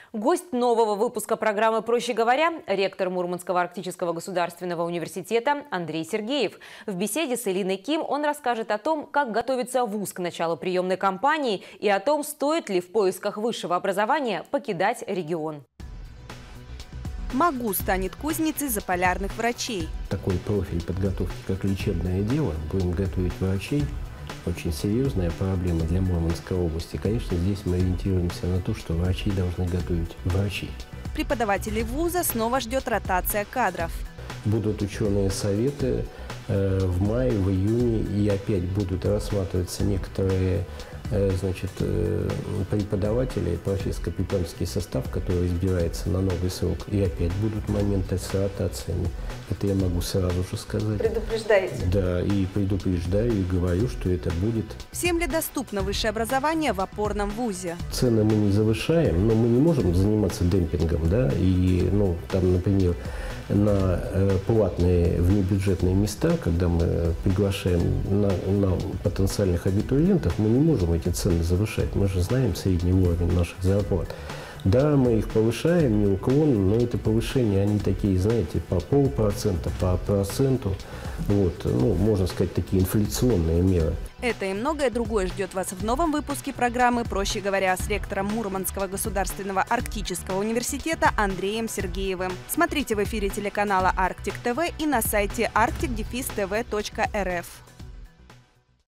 Гость нового выпуска программы «Проще говоря» – ректор Мурманского арктического государственного университета Андрей Сергеев. В беседе с Элиной Ким он расскажет о том, как готовится вуз к началу приемной кампании и о том, стоит ли в поисках высшего образования покидать регион. МАГУ станет кузницей заполярных врачей. Такой профиль подготовки, как лечебное дело, будем готовить врачей. Очень серьезная проблема для Мурманской области. Конечно, здесь мы ориентируемся на то, что врачи должны готовить врачи. Преподавателей вуза снова ждет ротация кадров. Будут ученые советы в мае, в июне, и опять будут рассматриваться некоторые преподаватели, профессорско-преподавательский состав, который избирается на новый срок, и опять будут моменты с ротациями. Это я могу сразу же сказать. Предупреждаете? Да, и предупреждаю, и говорю, что это будет. Всем ли доступно высшее образование в опорном вузе? Цены мы не завышаем, но мы не можем заниматься демпингом, да, и, там, например, на платные внебюджетные места, когда мы приглашаем на потенциальных абитуриентов, мы не можем эти цены завышать. Мы же знаем средний уровень наших зарплат. Да, мы их повышаем неуклонно, но это повышения, они такие, знаете, по полпроцента, по проценту. Можно сказать, такие инфляционные меры. Это и многое другое ждет вас в новом выпуске программы «Проще говоря» с ректором Мурманского государственного арктического университета Андреем Сергеевым. Смотрите в эфире телеканала Арктик ТВ и на сайте arctic-tv.rf.